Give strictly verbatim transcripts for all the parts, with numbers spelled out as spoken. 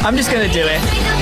I'm just gonna do it.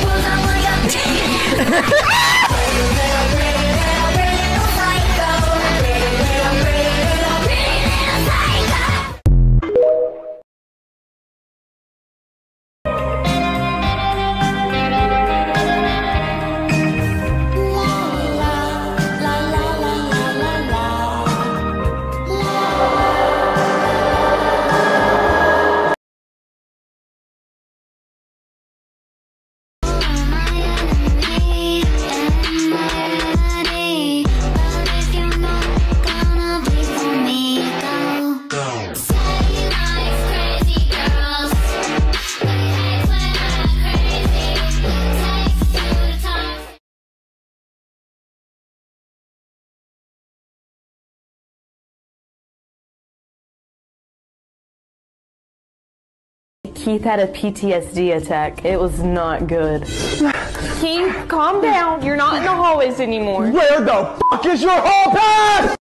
Keith had a P T S D attack. It was not good. Keith, calm down. You're not in the hallways anymore. Where the fuck is your hall pass?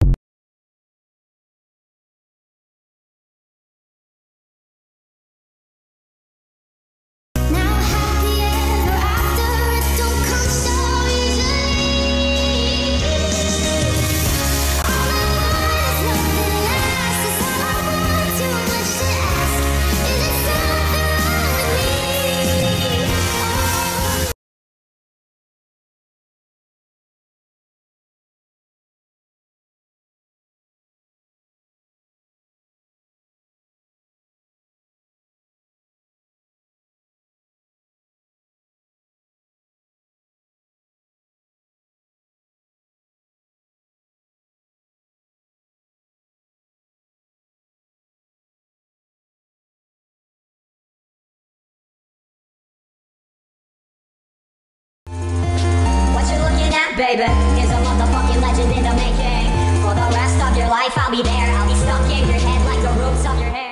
Baby, is a motherfucking legend in the making. For the rest of your life, I'll be there. I'll be stuck in your head like the roots of your hair.